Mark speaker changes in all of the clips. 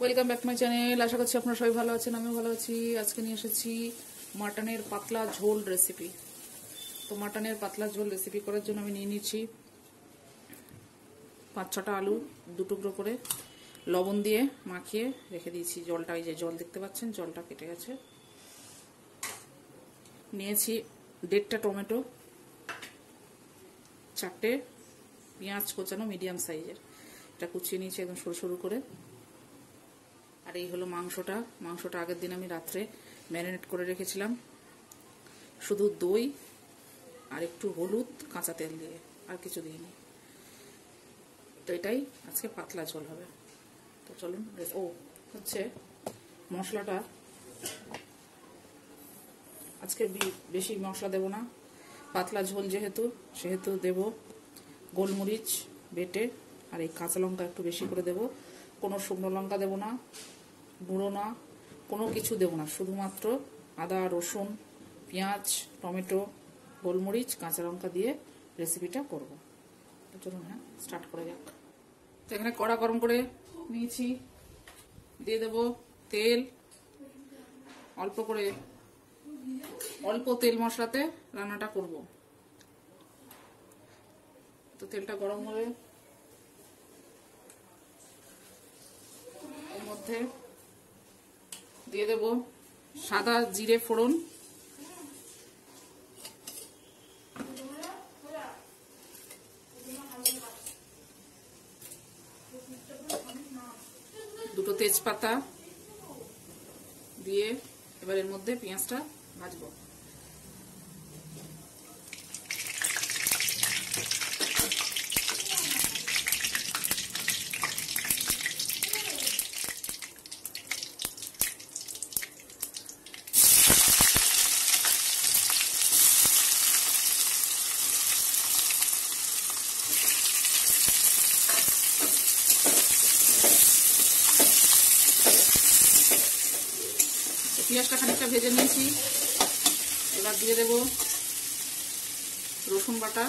Speaker 1: Welcome back my channel. আশা করছি আপনারা সবাই ভালো আছেন, আমিও ভালো আছি। আজকে নিয়ে এসেছি মাটনের পাতলা ঝোল রেসিপি। তো মাটনের পাতলা ঝোল রেসিপি করার জন্য আমি নিয়ে নিচ্ছি 5-6টা আলু, 2 টুকরো করে লবণ দিয়ে মাখিয়ে রেখে দিয়েছি। জলটা, এই যে জল দেখতে পাচ্ছেন, জলটা কেটে গেছে। নিয়েছি 1.5টা টমেটো, 4টে পেঁয়াজ কোচানো মিডিয়াম সাইজের, এটা কুচিয়ে নিয়েছি একদম সরু সরু করে। আর এই হলো মাংসটা আগের দিন আমি রাত্রে ম্যারিনেট করে রেখেছিলাম, শুধু দই আর একটু হলুদ, কাঁচা তেল দিয়ে, আর কিছু দিইনি। তো এটাই আজকে পাতলা ঝোল হবে। তো চলুন। হচ্ছে মশলাটা আজকে বেশি মশলা দেব না, পাতলা ঝোল সেহেতু দেব গোলমরিচ বেটে, আর এই কাঁচা লঙ্কা একটু বেশি করে দেব। কোনো শুকনো লঙ্কা দেব না, গুঁড়ো না, কোনো কিছু দেব না, শুধুমাত্র আদা, রসুন, পেঁয়াজ, টমেটো, গোলমরিচ, কাঁচা লঙ্কা দিয়ে রেসিপিটা করব। চলুন, স্টার্ট করে যাক। তো এখানে কড়া গরম করে নিয়েছি, দিয়ে দেব তেল। অল্প তেল মশলাতে রান্নাটা করব। তো তেলটা গরম হবে, এর মধ্যে দিয়ে দেব সাদা জিরে ফোড়ন, দুটো তেজপাতা দিয়ে এবার এর মধ্যে পেঁয়াজটা ভাজবো। পেঁয়াজটা খানিকটা ভেজে নিয়েছি, এবার দিয়ে দেব রসুন বাটা,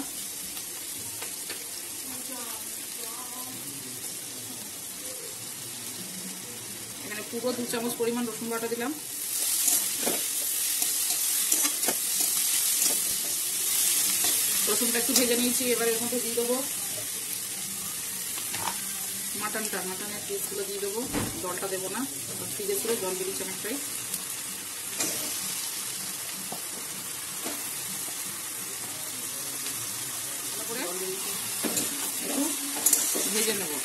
Speaker 1: এখানে পুরো 2 চামচ পরিমাণ রসুন বাটা দিলাম। রসুনটা একটু ভেজে নিয়েছি, এবার এর মধ্যে দিয়ে দেবো মাটনের পিসগুলো দিয়ে দেবো। জলটা দেবো না, ফ্রিজে ছিল, জল বেরিয়েছে অনেকটাই। একটু ভেজে নেব।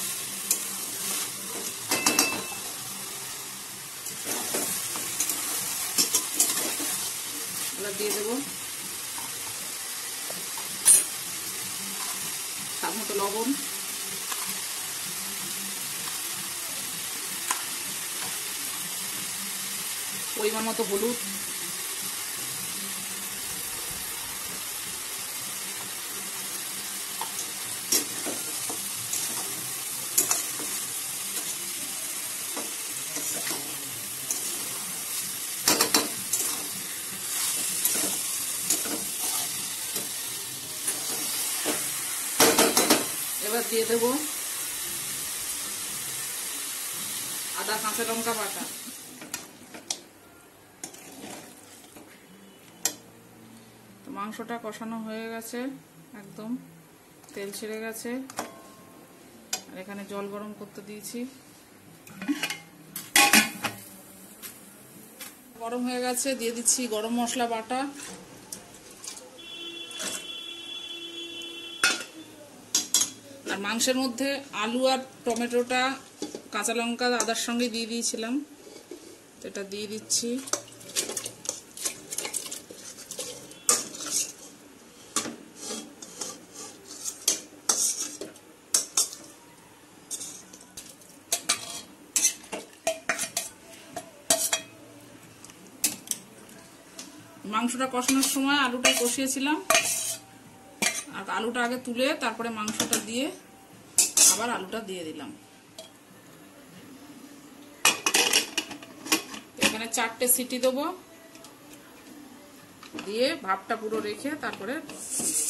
Speaker 1: এবার দিয়ে দেবো স্বাদ মতো লবণ, পরিমাণ মতো হলুদ, এবার দিয়ে দেব আদা, কাঁচা লঙ্কা বাটা। তো মাংসটা কষানো হয়ে গেছে, একদম তেল ছেড়ে গেছে। আর এখানে জল গরম করতে দিয়েছি, গরম হয়ে গেছে। দিয়ে দিচ্ছি গরম মশলা বাটা, আর মাংসের মধ্যে আলু আর টমেটোটা কাঁচা লঙ্কা আদার সঙ্গে দিয়ে দিয়েছিলাম, তো এটা দিয়ে দিচ্ছি। মাংসটা কষানোর সময় আলুটা কষিয়েছিলাম, আর আলুটা আগে তুলে তারপরে মাংসটা দিয়ে আবার আলুটা দিয়ে দিলাম। এখানে 4টে সিটি দেবো, দিয়ে ভাপটা পুরো রেখে তারপরে